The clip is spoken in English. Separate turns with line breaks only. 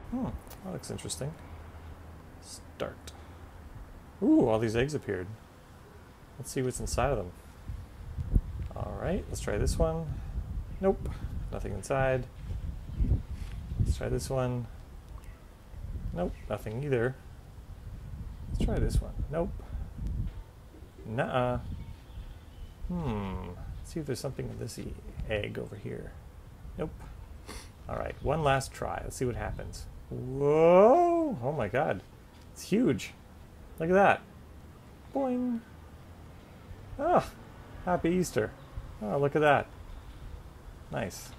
That looks interesting. Start. Ooh, all these eggs appeared. Let's see what's inside of them. Alright, let's try this one. Nope, nothing inside. Let's try this one. Nope, nothing either. Let's try this one. Nope. Nuh-uh. Let's see if there's something in this egg over here. Nope. Alright, one last try. Let's see what happens. Whoa! Oh my god. It's huge. Look at that. Boing. Ah, happy Easter. Oh, look at that. Nice.